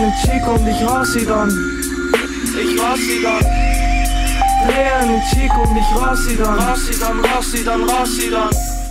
eine Chick und ich raus sie dann. Ich raus sie dann. Dreh eine Chick und ich raus sie dann. Raus sie dann, raus sie dann, raus sie dann.